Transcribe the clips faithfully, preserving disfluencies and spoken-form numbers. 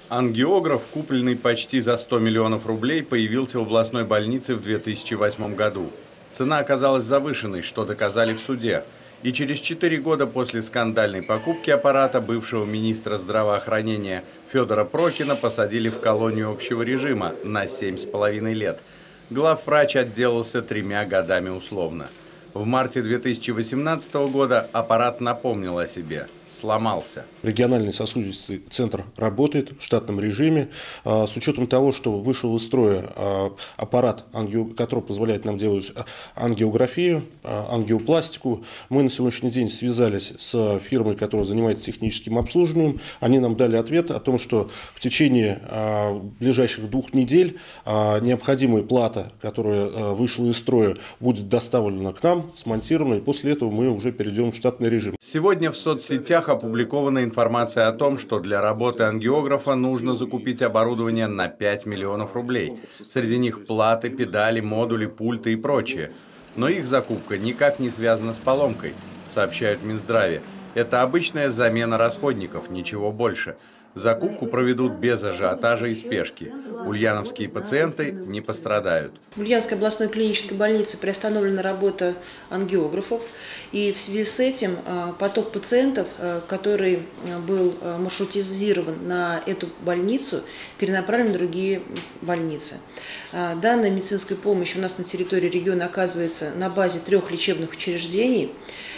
Ангиограф, купленный почти за сто миллионов рублей, появился в областной больнице в две тысячи восьмом году. Цена оказалась завышенной, что доказали в суде. И через четыре года после скандальной покупки аппарата бывшего министра здравоохранения Федора Прокина посадили в колонию общего режима на семь с половиной лет. Главврач отделался тремя годами условно. В марте две тысячи восемнадцатого года аппарат напомнил о себе. Сломался. Региональный сосудистый центр работает в штатном режиме. С учетом того, что вышел из строя аппарат, который позволяет нам делать ангиографию, ангиопластику, мы на сегодняшний день связались с фирмой, которая занимается техническим обслуживанием. Они нам дали ответ о том, что в течение ближайших двух недель необходимая плата, которая вышла из строя, будет доставлена к нам, смонтирована, и после этого мы уже перейдем в штатный режим. Сегодня в соцсетях опубликована информация о том, что для работы ангиографа нужно закупить оборудование на пять миллионов рублей. Среди них платы, педали, модули, пульты и прочее. Но их закупка никак не связана с поломкой, сообщают в Минздраве. Это обычная замена расходников, ничего больше. Закупку проведут без ажиотажа и спешки. Ульяновские пациенты не пострадают. В Ульяновской областной клинической больнице приостановлена работа ангиографов. И в связи с этим поток пациентов, который был маршрутизирован на эту больницу, перенаправлен в другие больницы. Данная медицинская помощь у нас на территории региона оказывается на базе трех лечебных учреждений.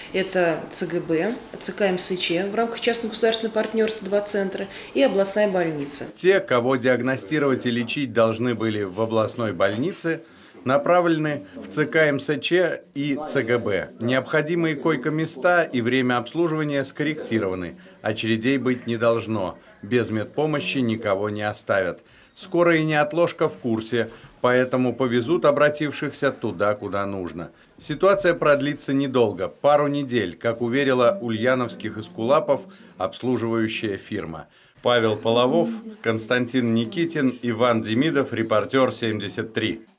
Это ЦГБ, ЦК МСЧ в рамках частно-государственного партнерства два центра и областная больница. Те, кого диагностировать и лечить должны были в областной больнице, направлены в ЦК МСЧ и ЦГБ. Необходимые койко-места и время обслуживания скорректированы. Очередей быть не должно. Без медпомощи никого не оставят. Скорая и неотложка в курсе, поэтому повезут обратившихся туда, куда нужно. Ситуация продлится недолго, пару недель, как уверила ульяновских эскулапов обслуживающая фирма. Павел Половов, Константин Никитин, Иван Демидов, Репортер семьдесят три.